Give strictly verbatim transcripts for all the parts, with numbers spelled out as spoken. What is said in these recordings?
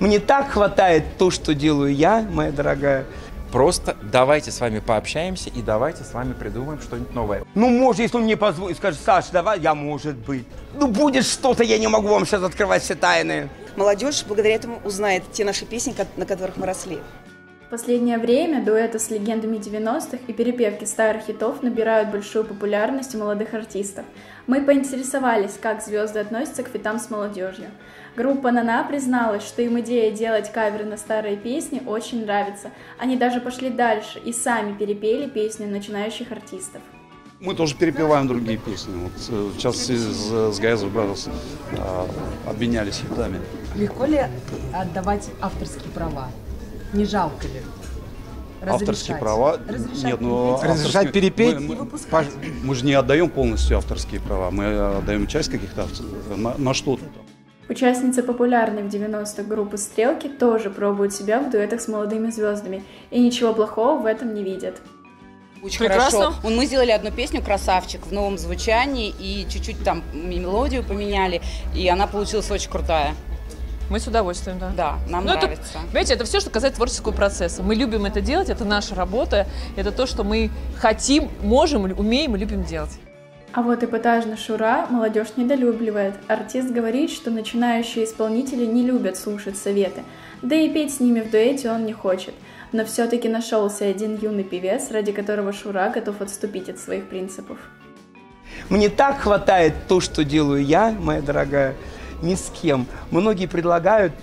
Мне так хватает то, что делаю я, моя дорогая. Просто давайте с вами пообщаемся и давайте с вами придумаем что-нибудь новое. Ну, может, если он мне позвонит, скажет: Саш, давай, я, может быть. Ну, будет что-то, я не могу вам сейчас открывать все тайны. Молодежь благодаря этому узнает те наши песни, на которых мы росли. В последнее время дуэты с легендами девяностых и перепевки старых хитов набирают большую популярность у молодых артистов. Мы поинтересовались, как звезды относятся к фитам с молодежью. Группа «Нана» призналась, что им идея делать каверы на старые песни очень нравится. Они даже пошли дальше и сами перепели песни начинающих артистов. Мы тоже перепеваем другие песни. Вот, сейчас с Гаязов Бразерс обменялись хитами. Легко ли отдавать авторские права? Не жалко ли? Разрешать. Авторские права? Разрешать Нет, но разрешать перепеть? Мы, мы, мы же не отдаем полностью авторские права, мы отдаем часть каких-то на, на что-то. Участницы популярной в девяностых группы «Стрелки» тоже пробуют себя в дуэтах с молодыми звездами и ничего плохого в этом не видят. Очень Прекрасно. Хорошо. Мы сделали одну песню «Красавчик» в новом звучании и чуть-чуть там мелодию поменяли, и она получилась очень крутая. Мы с удовольствием, да. Да, нам Но нравится. Это, понимаете, это все, что касается творческого процесса. Мы любим это делать, это наша работа, это то, что мы хотим, можем, умеем и любим делать. А вот эпатажный Шура молодежь недолюбливает. Артист говорит, что начинающие исполнители не любят слушать советы, да и петь с ними в дуэте он не хочет. Но все-таки нашелся один юный певец, ради которого Шура готов отступить от своих принципов. Мне так хватает то, что делаю я, моя дорогая, ни с кем. Многие предлагают: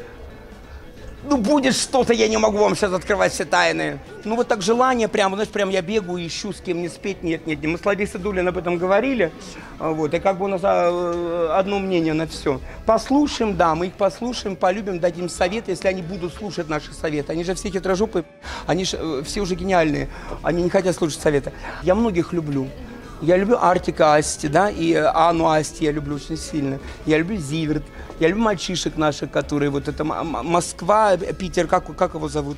ну, будет что-то, я не могу вам сейчас открывать все тайны. Ну, вот так желание прямо, знаешь, прям я бегаю, ищу, с кем не спеть. Нет, нет, нет. Мы с Ларисой Дулин об этом говорили. Вот, и как бы у нас одно мнение на все. Послушаем, да, мы их послушаем, полюбим, дадим совет, если они будут слушать наши советы. Они же все хитрожопые, они же все уже гениальные. Они не хотят слушать советы. Я многих люблю. Я люблю Артика Асти, да, и Анну Асти я люблю очень сильно. Я люблю Зиверт, я люблю мальчишек наших, которые вот это Москва, Питер, как, как его зовут?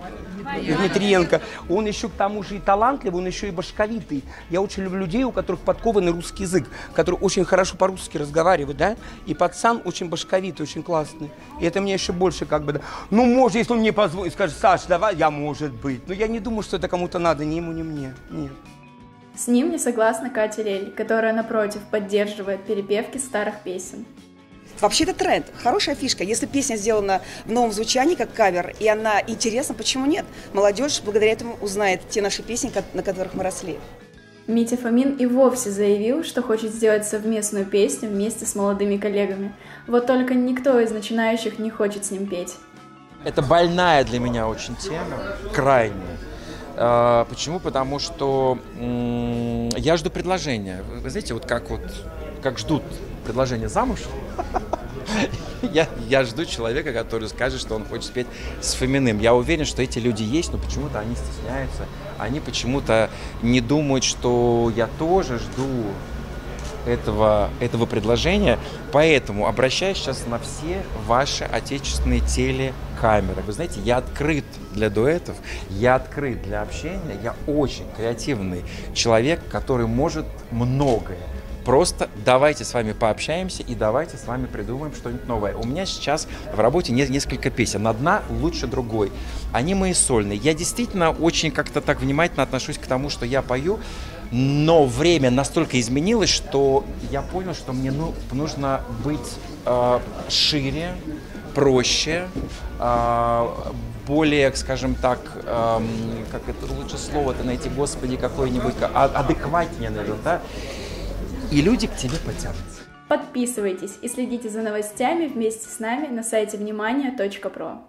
Дмитриенко. Он еще к тому же и талантливый, он еще и башковитый. Я очень люблю людей, у которых подкованный русский язык, которые очень хорошо по-русски разговаривают, да, и пацан очень башковитый, очень классный. И это мне еще больше как бы, да. Ну, может, если он мне позвонит, скажет: Саш, давай, я, может быть. Но я не думаю, что это кому-то надо, ни ему, ни мне, нет. С ним не согласна Катя Лель, которая, напротив, поддерживает перепевки старых песен. Вообще это тренд, хорошая фишка. Если песня сделана в новом звучании, как кавер, и она интересна, почему нет? Молодежь благодаря этому узнает те наши песни, на которых мы росли. Митя Фомин и вовсе заявил, что хочет сделать совместную песню вместе с молодыми коллегами. Вот только никто из начинающих не хочет с ним петь. Это больная для меня очень тема, крайняя. Почему? Потому что я жду предложения. Вы знаете, вот как вот как ждут предложения замуж, я, я жду человека, который скажет, что он хочет спеть с Фоминым. Я уверен, что эти люди есть, но почему-то они стесняются. Они почему-то не думают, что я тоже жду этого, этого предложения. Поэтому обращаюсь сейчас на все ваши отечественные телекамеры. Вы знаете, я открыт для дуэтов, я открыт для общения, я очень креативный человек, который может многое. Просто давайте с вами пообщаемся и давайте с вами придумаем что-нибудь новое. У меня сейчас в работе несколько песен. Одна лучше другой. Они мои сольные. Я действительно очень как-то так внимательно отношусь к тому, что я пою. Но время настолько изменилось, что я понял, что мне ну, нужно быть э, шире, проще, э, более, скажем так, э, как это лучше слово-то найти, Господи, какое-нибудь, адекватнее, наверное, да? И люди к тебе потянутся. Подписывайтесь и следите за новостями вместе с нами на сайте внимание точка про.